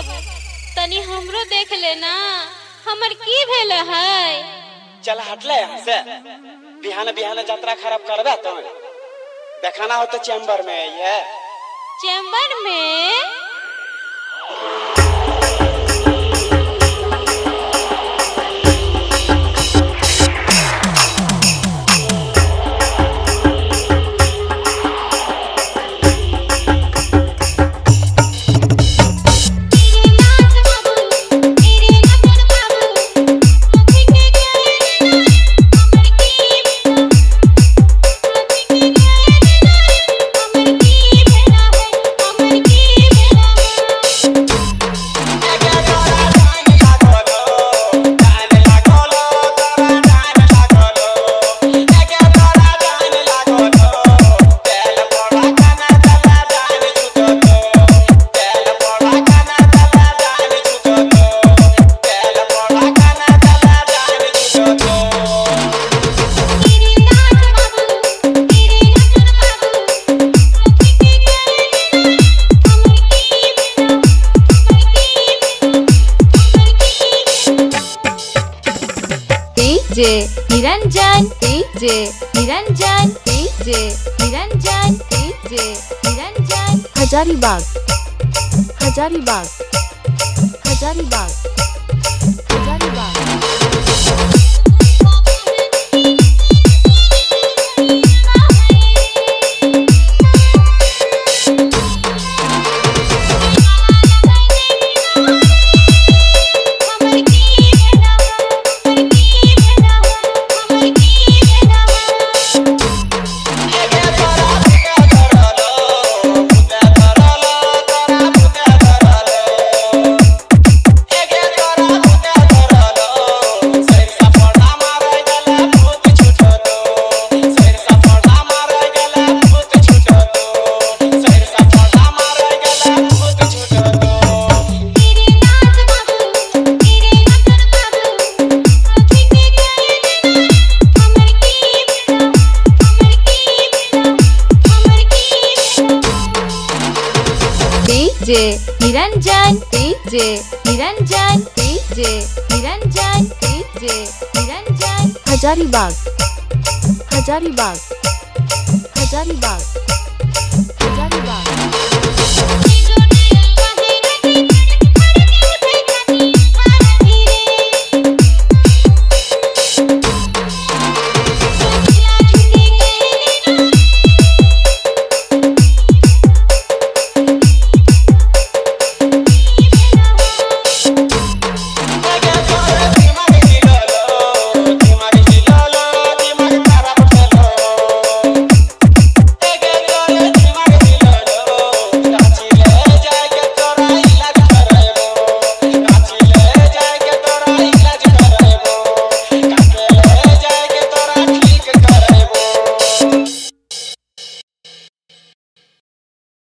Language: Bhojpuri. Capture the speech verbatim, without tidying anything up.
तनी हमरो देख लेना हमर की भेल है। चल हटले यहाँ से बिहान बिहान यात्रा खराब करबे तो देखाना हो तो चैम्बर में है। चैम्बर में जे निरंजन जे निरंजन जे निरंजन जे निरंजन हजारीबाग हजारीबाग हजारीबाग हजारीबाग जे निरंजन जे निरंजन जे निरंजन जे निरंजन हजारीबाग हजारीबाग हजारीबाग